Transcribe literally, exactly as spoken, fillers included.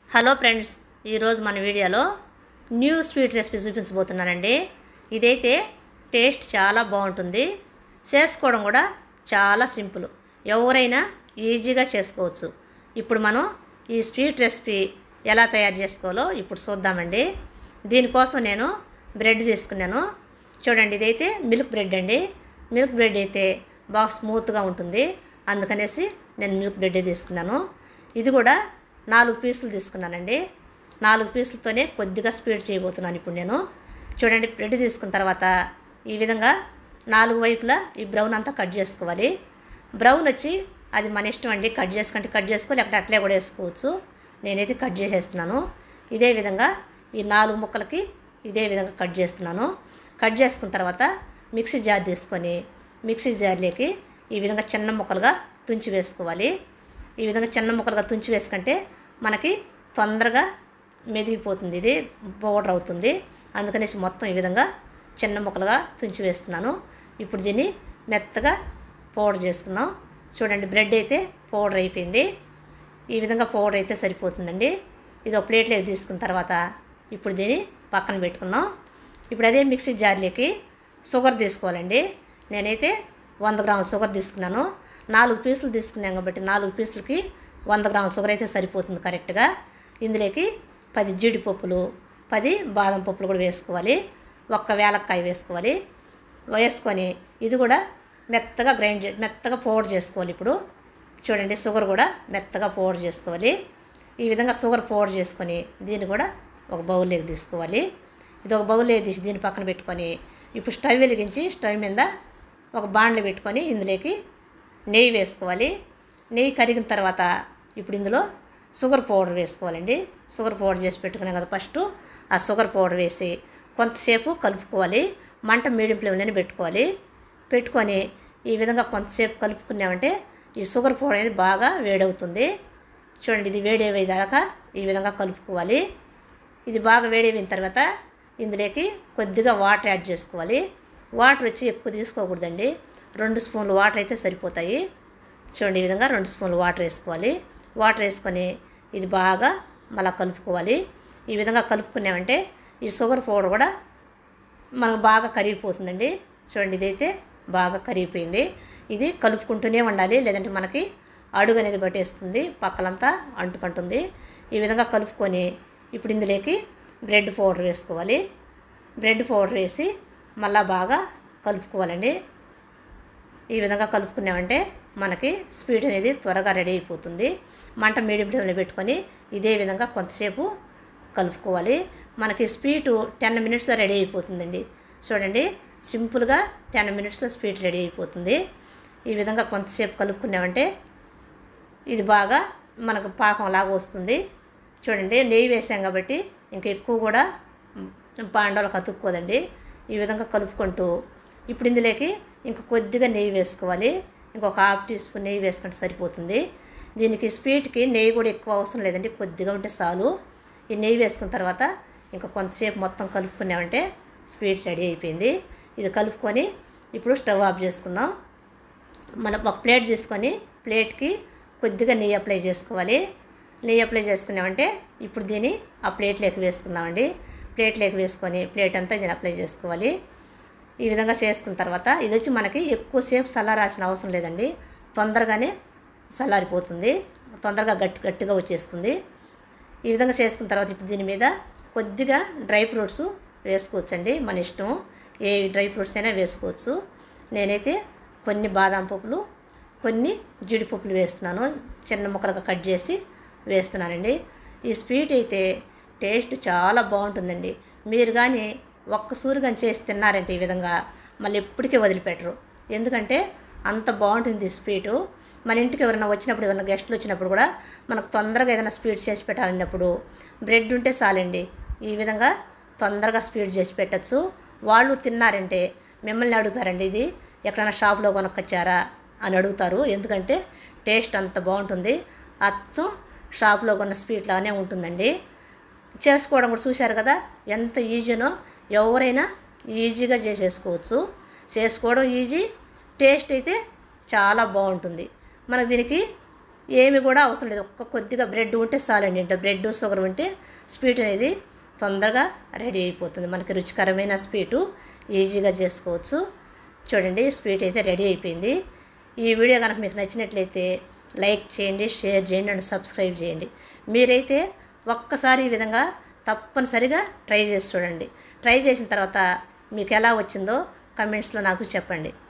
Hello friends, ఈరోజు మన వీడియోలో న్యూ స్వీట్ రెసిపీ చూపించబోతున్నానండి. ఇదైతే టేస్ట్ చాలా బాగుంటుంది, చేసుకోవడం కూడా చాలా సింపుల్, ఎవరైనా ఈజీగా చేసుకోవచ్చు. ఇప్పుడు మనం ఈ స్వీట్ రెసిపీ ఎలా తయారు చేసుకోవాలో ఇప్పుడు చూద్దామండి. దీనికోసం నేను బ్రెడ్ తీసుకున్నాను. చూడండి, ఇదైతే మిల్క్ బ్రెడ్ అండి. మిల్క్ బ్రెడ్ అయితే బాగా స్మూత్గా ఉంటుంది, అందుకనేసి నేను మిల్క్ బ్రెడ్ తీసుకున్నాను. ఇది కూడా నాలుగు పీసులు తీసుకున్నానండి. నాలుగు పీసులతోనే కొద్దిగా స్వీట్ చేయబోతున్నాను ఇప్పుడు నేను. చూడండి, బ్రెడ్ తీసుకున్న తర్వాత ఈ విధంగా నాలుగు వైపులా ఈ బ్రౌన్ అంతా కట్ చేసుకోవాలి. బ్రౌన్ వచ్చి అది మన ఇష్టం అండి, కట్ చేసుకుంటే కట్ చేసుకో, లేకపోతే అట్లే కూడా వేసుకోవచ్చు. నేనైతే కట్ చేసేస్తున్నాను. ఇదే విధంగా ఈ నాలుగు ముక్కలకి ఇదే విధంగా కట్ చేస్తున్నాను. కట్ చేసుకున్న తర్వాత మిక్సీ జార్ తీసుకొని మిక్సీ జార్లోకి ఈ విధంగా చిన్న ముక్కలుగా తుంచి వేసుకోవాలి. ఈ విధంగా చిన్న ముక్కలుగా తుంచి వేసుకుంటే మనకి తొందరగా మెదిగిపోతుంది, ఇది పౌడర్ అవుతుంది. అందుకనేసి మొత్తం ఈ విధంగా చిన్న ముక్కలుగా తుంచి వేస్తున్నాను. ఇప్పుడు దీన్ని మెత్తగా పౌడర్ చేసుకున్నాం. చూడండి, బ్రెడ్ అయితే పౌడర్ అయిపోయింది. ఈ విధంగా పౌడర్ అయితే సరిపోతుందండి. ఇది ఒక ప్లేట్లోకి తీసుకున్న తర్వాత ఇప్పుడు దీన్ని పక్కన పెట్టుకున్నాం. ఇప్పుడు అదే మిక్సీ జార్లోకి షుగర్ తీసుకోవాలండి. నేనైతే వంద గ్రాముల షుగర్ తీసుకున్నాను. నాలుగు పీసులు తీసుకున్నాం కాబట్టి నాలుగు పీసులకి వంద గ్రాముల షుగర్ అయితే సరిపోతుంది కరెక్ట్గా. ఇందులోకి పది జీడిపప్పులు, పది బాదం పప్పులు కూడా వేసుకోవాలి. ఒక్క వేలక్కాయ వేసుకోవాలి. వేసుకొని ఇది కూడా మెత్తగా గ్రైండ్ చే మెత్తగా పౌడర్ చేసుకోవాలి. ఇప్పుడు చూడండి, షుగర్ కూడా మెత్తగా పౌడర్ చేసుకోవాలి. ఈ విధంగా షుగర్ పౌడర్ చేసుకొని దీన్ని కూడా ఒక బౌల్లోకి తీసుకోవాలి. ఇది ఒక బౌల్లోకి తీసి దీన్ని పక్కన పెట్టుకొని ఇప్పుడు స్టవ్ వెలిగించి స్టవ్ మీద ఒక బాండ్లు పెట్టుకొని ఇందులోకి నెయ్యి వేసుకోవాలి. నెయ్యి కరిగిన తర్వాత ఇప్పుడు ఇందులో షుగర్ పౌడర్ వేసుకోవాలండి. షుగర్ పౌడర్ చేసి పెట్టుకున్నాం కదా, ఫస్ట్ ఆ షుగర్ పౌడర్ వేసి కొంతసేపు కలుపుకోవాలి. మంట మీడియం ఫ్లేమ్లోనే పెట్టుకోవాలి. పెట్టుకొని ఈ విధంగా కొంతసేపు కలుపుకున్నామంటే ఈ షుగర్ పౌడర్ అనేది బాగా వేడవుతుంది. చూడండి, ఇది వేడేదాకా ఈ విధంగా కలుపుకోవాలి. ఇది బాగా వేడైన తర్వాత ఇందులోకి కొద్దిగా వాటర్ యాడ్ చేసుకోవాలి. వాటర్ వచ్చి ఎక్కువ తీసుకోకూడదండి, రెండు స్పూన్లు వాటర్ అయితే సరిపోతాయి. చూడండి, ఈ విధంగా రెండు స్పూన్లు వాటర్ వేసుకోవాలి. వాటర్ వేసుకొని ఇది బాగా మళ్ళీ కలుపుకోవాలి. ఈ విధంగా కలుపుకున్నామంటే ఈ షుగర్ పౌడర్ కూడా మనకు బాగా కరిగిపోతుందండి. చూడండి, ఇదైతే బాగా కరిగిపోయింది. ఇది కలుపుకుంటూనే ఉండాలి, లేదంటే మనకి అడుగు అనేది పట్టేస్తుంది, పక్కలంతా అంటుకుంటుంది. ఈ విధంగా కలుపుకొని ఇప్పుడు ఇందులోకి బ్రెడ్ పౌడర్ వేసుకోవాలి. బ్రెడ్ పౌడర్ వేసి మళ్ళీ బాగా కలుపుకోవాలండి. ఈ విధంగా కలుపుకున్నామంటే మనకి స్వీట్ అనేది త్వరగా రెడీ అయిపోతుంది. మంట మీడియం ఫ్లేమ్లో పెట్టుకొని ఇదే విధంగా కొంతసేపు కలుపుకోవాలి. మనకి స్వీటు టెన్ మినిట్స్లో రెడీ అయిపోతుందండి. చూడండి, సింపుల్గా టెన్ మినిట్స్లో స్వీట్ రెడీ అయిపోతుంది. ఈ విధంగా కొంతసేపు కలుపుకున్నామంటే ఇది బాగా మనకు పాకంలాగా వస్తుంది. చూడండి, నెయ్యి వేసాం కాబట్టి ఇంకా ఎక్కువ కూడా పాండవులకు అతుక్కోదండి. ఈ విధంగా కలుపుకుంటూ ఇప్పుడు ఇందులోకి ఇంక కొద్దిగా నెయ్యి వేసుకోవాలి. ఇంకొక హాఫ్ టీ స్పూన్ నెయ్యి వేసుకుంటే సరిపోతుంది. దీనికి స్వీట్కి నెయ్యి కూడా ఎక్కువ అవసరం లేదండి, కొద్దిగా ఉంటే చాలు. ఈ నెయ్యి వేసుకున్న తర్వాత ఇంకా కొంతసేపు మొత్తం కలుపుకున్నామంటే స్వీట్ రెడీ అయిపోయింది. ఇది కలుపుకొని ఇప్పుడు స్టవ్ ఆఫ్ చేసుకుందాం. మనం ఒక ప్లేట్ తీసుకొని ప్లేట్కి కొద్దిగా నెయ్యి అప్లై చేసుకోవాలి. నెయ్యి అప్లై చేసుకున్నామంటే ఇప్పుడు దీన్ని ఆ ప్లేట్లోకి వేసుకుందామండి. ప్లేట్లోకి వేసుకొని ప్లేట్ అంతా దీన్ని అప్లై చేసుకోవాలి. ఈ విధంగా చేసుకున్న తర్వాత ఇది వచ్చి మనకి ఎక్కువసేపు చల్లారాల్సిన అవసరం లేదండి, తొందరగానే చల్లారిపోతుంది, తొందరగా గట్టి గట్టిగా వచ్చేస్తుంది. ఈ విధంగా చేసుకున్న తర్వాత ఇప్పుడు దీని మీద కొద్దిగా డ్రై ఫ్రూట్స్ వేసుకోవచ్చండి, మన ఇష్టం, ఏ డ్రై ఫ్రూట్స్ అయినా వేసుకోవచ్చు. నేనైతే కొన్ని బాదం పప్పులు, కొన్ని జీడిపప్పులు వేస్తున్నాను, చిన్న ముక్కలుగా కట్ చేసి వేస్తున్నానండి. ఈ స్వీట్ అయితే టేస్ట్ చాలా బాగుంటుందండి. మీరు కానీ ఒక్కసూరు కానీ చేసి తిన్నారంటే ఈ విధంగా మళ్ళీ ఎప్పటికీ వదిలిపెట్టరు, ఎందుకంటే అంత బాగుంటుంది స్వీటు. మన ఇంటికి ఎవరైనా వచ్చినప్పుడు, ఎవరైనా గెస్టులు వచ్చినప్పుడు కూడా మనకు తొందరగా ఏదైనా స్వీట్ చేసి పెట్టాలన్నప్పుడు బ్రెడ్ ఉంటే చాలండి, ఈ విధంగా తొందరగా స్వీట్ చేసి పెట్టచ్చు. వాళ్ళు తిన్నారంటే మిమ్మల్ని అడుగుతారండి, ఇది ఎక్కడైనా షాప్లో కొనుక్కొచ్చారా అని అడుగుతారు, ఎందుకంటే టేస్ట్ అంత బాగుంటుంది. అచ్చం షాప్లో కొన్న స్వీట్ లాగానే ఉంటుందండి. చేసుకోవడం కూడా చూశారు కదా ఎంత ఈజీనో, ఎవరైనా ఈజీగా చేసేసుకోవచ్చు. చేసుకోవడం ఈజీ, టేస్ట్ అయితే చాలా బాగుంటుంది. మనకు దీనికి ఏమి కూడా అవసరం లేదు. ఒక్క కొద్దిగా బ్రెడ్ ఉంటే చాలండి. ఇంట్లో బ్రెడ్ షుగర్ ఉంటే స్వీట్ అనేది తొందరగా రెడీ అయిపోతుంది. మనకి రుచికరమైన స్వీటు ఈజీగా చేసుకోవచ్చు. చూడండి, స్వీట్ అయితే రెడీ అయిపోయింది. ఈ వీడియో కనుక మీకు నచ్చినట్లయితే లైక్ చేయండి, షేర్ చేయండి అండ్ సబ్స్క్రైబ్ చేయండి. మీరైతే ఒక్కసారి ఈ విధంగా తప్పనిసరిగా ట్రై చేసి చూడండి. ట్రై చేసిన తర్వాత మీకు ఎలా వచ్చిందో కమెంట్స్లో నాకు చెప్పండి.